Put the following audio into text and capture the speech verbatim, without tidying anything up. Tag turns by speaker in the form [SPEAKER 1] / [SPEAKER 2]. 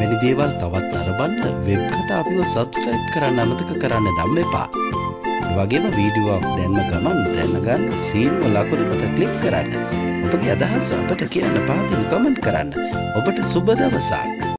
[SPEAKER 1] මෙවැනි දේවල් තවත් නරඹන්න වෙබ් කතා අපිව සබ්ස්ක්‍රයිබ් කරන්න අමතක කරන්න නම් එපා. ඒ වගේම වීඩියෝ අප් දැම්ම ගමන් දැනගන්න සීනුව ලකුණු මත ක්ලික් කරන්න. ඔබගේ අදහස් අපට කියන්න පාදින් කමෙන්ට් කරන්න. ඔබට සුබ දවසක්.